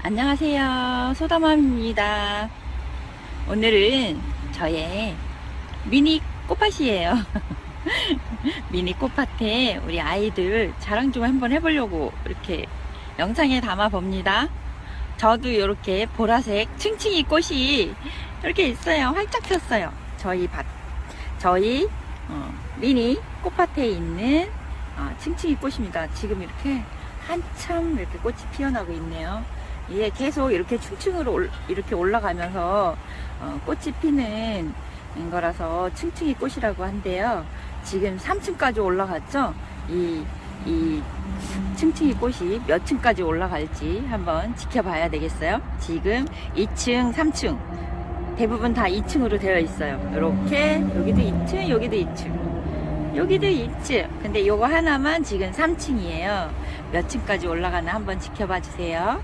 안녕하세요, 소다맘입니다. 오늘은 저의 미니 꽃밭이에요. 미니 꽃밭에 우리 아이들 자랑 좀 한번 해보려고 이렇게 영상에 담아 봅니다. 저도 이렇게 보라색 층층이 꽃이 이렇게 있어요. 활짝 폈어요. 저희 미니 꽃밭에 있는 층층이 꽃입니다. 지금 이렇게 한참 이렇게 꽃이 피어나고 있네요. 이게 계속 이렇게 층층으로 이렇게 올라가면서 꽃이 피는 거라서 층층이 꽃이라고 한대요. 지금 3층까지 올라갔죠. 이 층층이 꽃이 몇 층까지 올라갈지 한번 지켜봐야 되겠어요. 지금 2층, 3층 대부분 다 2층으로 되어 있어요. 이렇게 여기도 2층, 여기도 2층, 여기도 2층. 근데 요거 하나만 지금 3층이에요. 몇 층까지 올라가나 한번 지켜봐 주세요.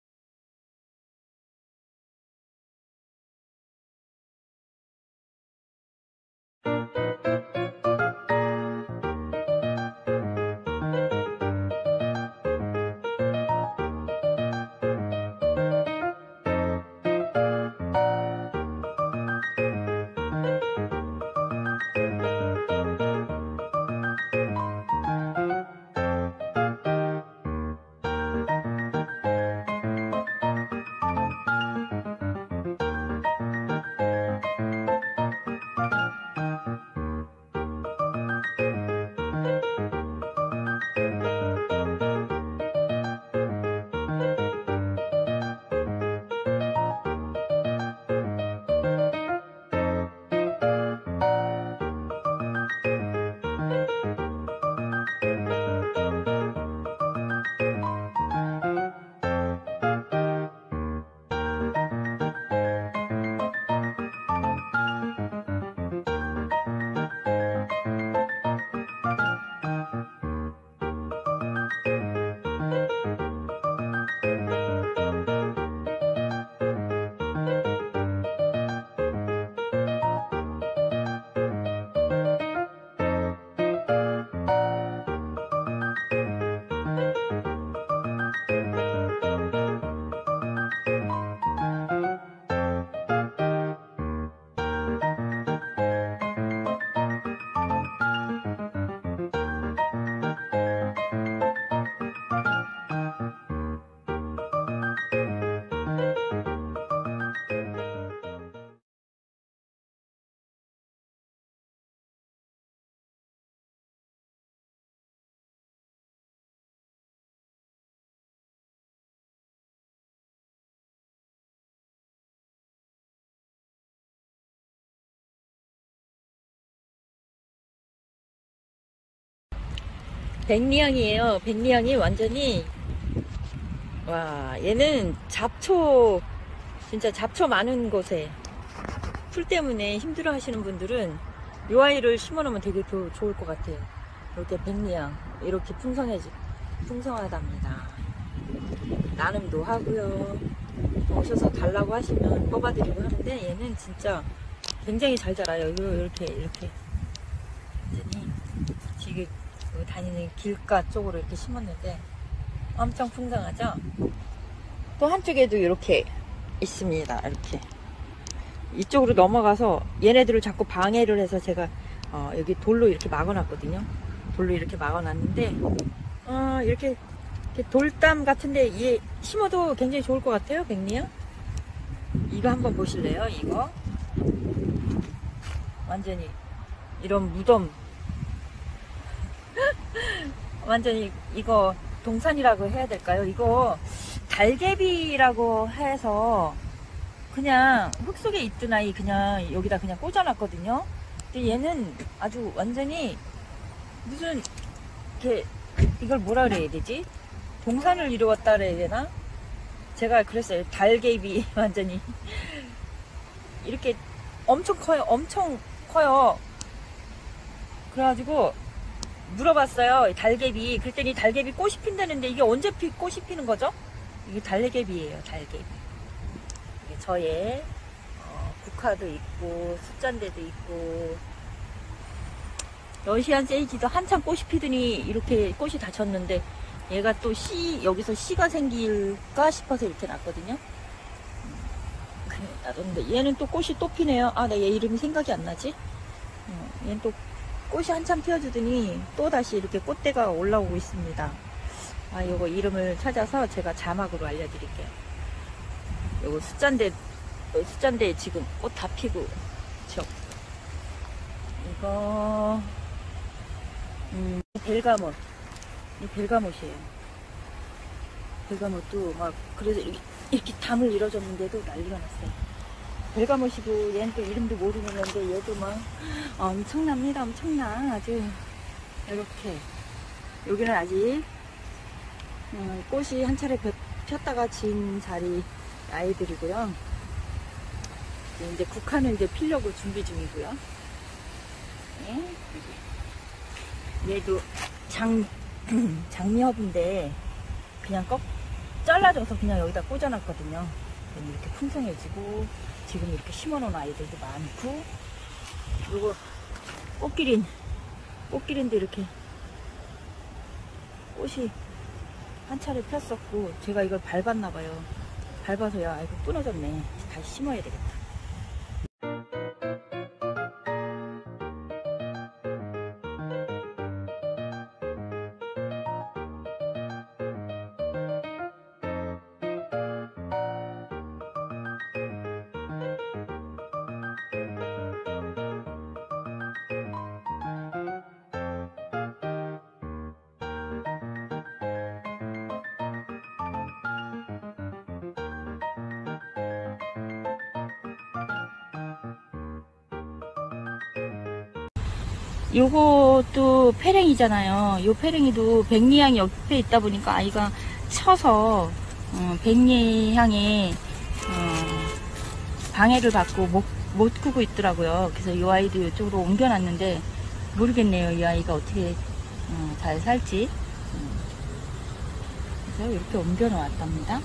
백리향이에요. 백리향이 완전히, 와, 얘는 진짜 잡초 많은 곳에 풀 때문에 힘들어 하시는 분들은 이 아이를 심어 놓으면 되게 좋을 것 같아요. 이렇게 백리향 이렇게 풍성하답니다. 나눔도 하고요, 오셔서 달라고 하시면 뽑아드리고 하는데, 얘는 진짜 굉장히 잘 자라요. 이렇게 완전히 지금 다니는 길가 쪽으로 이렇게 심었는데 엄청 풍성하죠. 또 한쪽에도 이렇게 있습니다. 이렇게 이쪽으로 넘어가서 얘네들을 자꾸 방해를 해서 제가 여기 돌로 이렇게 막아놨거든요. 돌로 이렇게 막아놨는데 이렇게 돌담 같은데 얘 심어도 굉장히 좋을 것 같아요. 백리향 이거 한번 보실래요? 이거 완전히 이런 무덤 완전히 이거 동산이라고 해야 될까요? 이거 달개비라고 해서 그냥 흙 속에 있던 아이 그냥 여기다 그냥 꽂아놨거든요. 근데 얘는 아주 완전히 무슨 이걸 뭐라 그래야 되지? 동산을 이루었다 그래야 되나? 제가 그랬어요. 달개비 완전히 이렇게 엄청 커요. 그래가지고 물어봤어요. 달개비. 그랬더니 달개비 꽃이 핀다는데 이게 언제 꽃이 피는 거죠? 이게 달개비예요. 달개비. 이게 저의 국화도 있고 숫잔대도 있고 러시안 세이지도 한참 꽃이 피더니 이렇게 꽃이 다 졌는데 얘가 또 여기서 씨가 생길까 싶어서 이렇게 놨거든요. 그래, 놔뒀는데 얘는 또 꽃이 또 피네요. 아, 나 얘 이름이 생각이 안 나지? 얘는 또 꽃이 한참 피어주더니 또 다시 이렇게 꽃대가 올라오고 있습니다. 아, 요거 이름을 찾아서 제가 자막으로 알려드릴게요. 요거 숫잔데 지금 꽃 다 피고, 그쵸? 이거, 벨가못. 이 벨가못이에요. 벨가못도 막, 그래서 이렇게 담을 이뤄졌는데도 난리가 났어요. 벨가못이고, 얘는 또 이름도 모르는 건데, 얘도 막, 엄청납니다. 엄청나. 아주, 이렇게. 여기는 아직, 꽃이 한 차례 폈다가 진 자리 아이들이고요. 이제 국화는 이제 피려고 준비 중이고요. 네. 얘도 장미허브인데 그냥 잘라줘서 그냥 여기다 꽂아놨거든요. 이렇게 풍성해지고 지금 이렇게 심어놓은 아이들도 많고, 그리고 꽃길인데 이렇게 꽃이 한 차례 폈었고 제가 이걸 밟았나봐요. 밟아서야 아이고 끊어졌네. 다시 심어야 되겠다. 요것도 페랭이잖아요. 요 페랭이도 백리향이 옆에 있다 보니까 아이가 쳐서 백리향에 방해를 받고 못 크고 있더라고요. 그래서 요 아이도 이쪽으로 옮겨놨는데 모르겠네요. 이 아이가 어떻게 잘 살지. 그래서 이렇게 옮겨놓았답니다.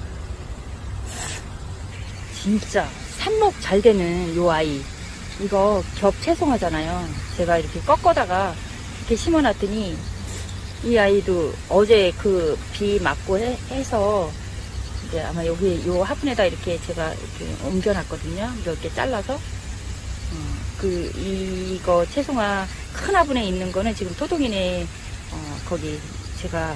진짜 삽목 잘 되는 요 아이, 이거 겹 채송하잖아요. 제가 이렇게 꺾어다가 이렇게 심어놨더니 이 아이도 어제 그 비 맞고 해서 이제 아마 여기 요 화분에다 이렇게 제가 이렇게 옮겨놨거든요. 이렇게 잘라서 이거 채송화 큰 화분에 있는 거는 지금 토동이네 거기 제가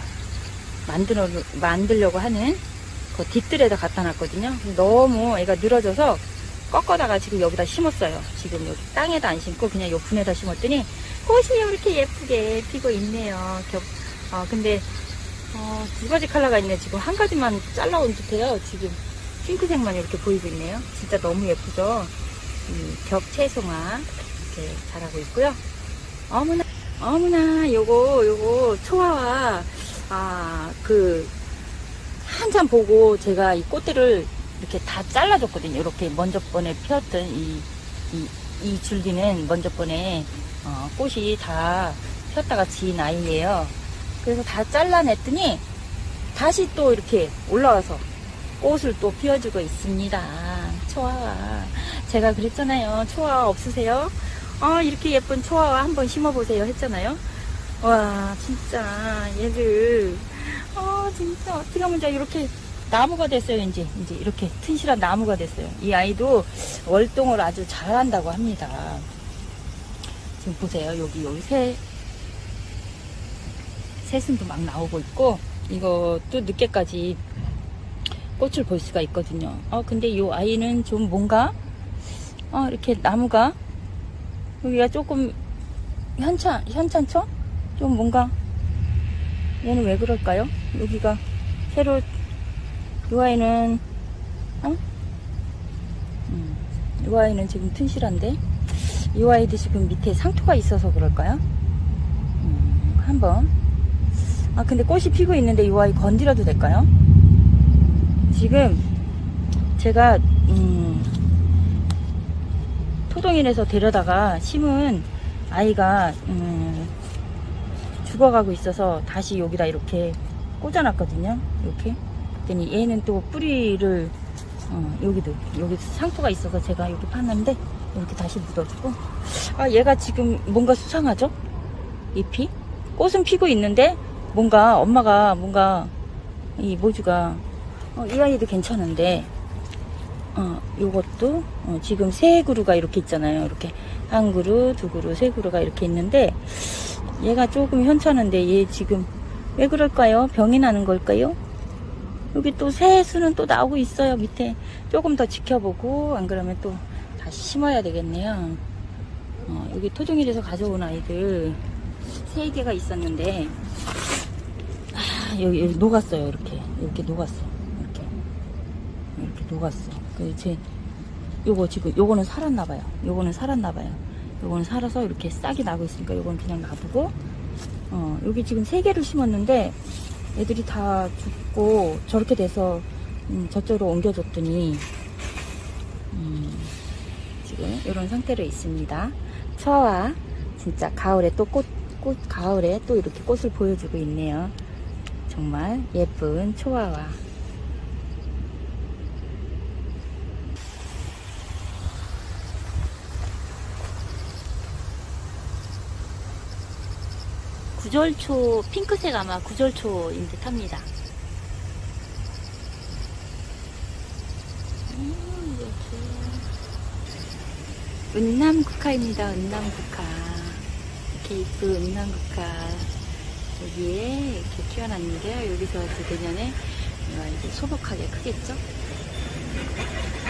만들려고 하는 그 뒷뜰에다 갖다 놨거든요. 너무 애가 늘어져서 꺾어다가 지금 여기다 심었어요. 지금 여기 땅에다 안 심고 그냥 요 분에다 심었더니 꽃이 이렇게 예쁘게 피고 있네요. 근데 두 가지 컬러가 있네. 지금 한 가지만 잘라온 듯해요. 지금 핑크색만 이렇게 보이고 있네요. 진짜 너무 예쁘죠? 겹 채송화 이렇게 자라고 있고요. 어머나 요거 초화와 한참 보고 제가 이 꽃들을 이렇게 다 잘라줬거든요. 이렇게 먼저 번에 피었던 이 줄기는 먼저 번에 꽃이 다 폈다가 진 아이예요. 그래서 다 잘라냈더니 다시 또 이렇게 올라와서 꽃을 또 피워주고 있습니다. 초화와 제가 그랬잖아요. 초화 없으세요? 이렇게 예쁜 초화와 한번 심어보세요 했잖아요. 와 진짜 얘들 진짜 어떻게 하면 이렇게 나무가 됐어요. 이제 이렇게 튼실한 나무가 됐어요. 이 아이도 월동을 아주 잘한다고 합니다. 지금 보세요. 여기 새순도 막 나오고 있고, 이것도 늦게까지 꽃을 볼 수가 있거든요. 근데 이 아이는 좀 뭔가 이렇게 나무가 여기가 조금 현찮죠? 좀 뭔가 얘는 왜 그럴까요? 여기가 새로 이 아이는 이 아이는 지금 튼실한데 이 아이도 지금 밑에 상토가 있어서 그럴까요? 한번 근데 꽃이 피고 있는데 이 아이 건드려도 될까요? 지금 제가 토동인에서 데려다가 심은 아이가 죽어가고 있어서 다시 여기다 이렇게 꽂아놨거든요. 이렇게 그랬더니 얘는 또 뿌리를 여기 상토가 있어서 제가 여기 팠는데 이렇게 다시 묻어주고, 얘가 지금 뭔가 수상하죠? 잎이 꽃은 피고 있는데 뭔가 엄마가 뭔가 이 모주가 이 아이도 괜찮은데 요것도 지금 세 그루가 이렇게 있잖아요. 이렇게 한 그루, 두 그루, 세 그루가 이렇게 있는데 얘가 조금 현찮은데 얘 지금 왜 그럴까요? 병이 나는 걸까요? 여기 또 새 수는 또 나오고 있어요. 밑에 조금 더 지켜보고 안 그러면 또 다시 심어야 되겠네요. 여기 토종일에서 가져온 아이들 3개가 있었는데 여기 녹았어요. 이렇게 녹았어. 이렇게 녹았어. 요거 지금 요거는 살았나봐요. 요거는 살아서 이렇게 싹이 나고 있으니까 요건 그냥 놔두고 여기 지금 3개를 심었는데 애들이 다 죽고 저렇게 돼서 저쪽으로 옮겨줬더니 지금 이런 상태로 있습니다. 처와 진짜 가을에 또 가을에 또 이렇게 꽃을 보여주고 있네요. 정말 예쁜 초아와 구절초, 핑크색 아마 구절초인 듯 합니다. 은남국화입니다. 은남국화. 이렇게 이쁜 은남국화. 여기에 이렇게 키워놨는데요. 여기서 내년에 이제 소복하게 크겠죠?